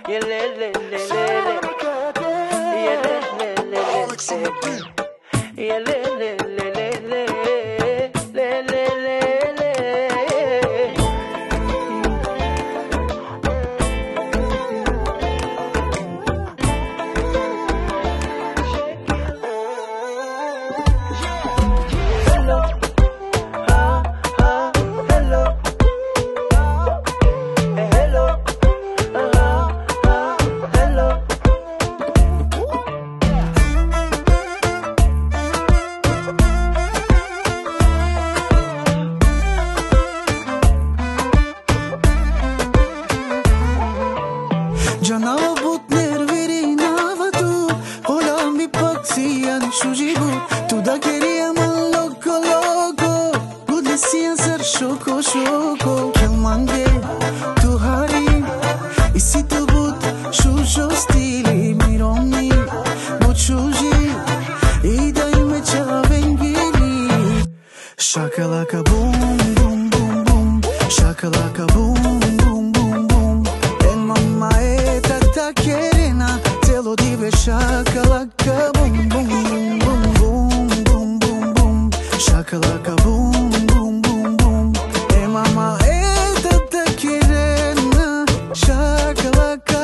Gjana but nerviri nava tu Hola mi pak si janë shujibu Tu da keri e më loko loko Budle si janë sër shoko shoko Kjo mange tu hari I si tu but shusho stili Mironi but shuji I da i me qa vengili Shakalaka boom boom boom boom Shakalaka boom boom boom boom E mamma e tata kerena Telo dive shakalaka boom boom boom boom boom boom boom Shakalaka boom boom boom boom E mamma e tata kerena Shakalaka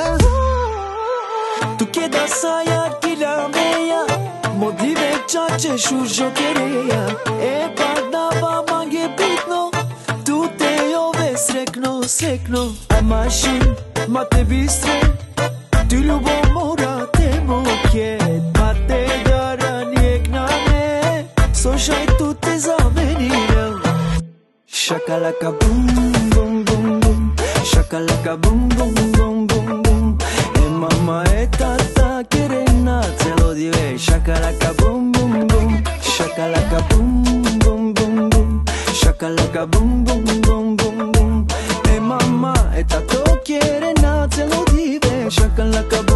Tu queda saia kila meja Modlive qace shusho kereja E pardava mange bitno Tu te jove srekno srekno A mashin ma te bistre Ty ljubo mora te mo kjet Ma te gara njek na me So shaj tu te zamenire Shakalaka boom boom boom boom Shakalaka boom boom boom boom boom E mama e tata kerena Celo dive Shakalaka boom boom boom Shakalaka boom boom boom boom Shakalaka boom boom boom boom boom E mama e tato kerena Celo dive Shakalaka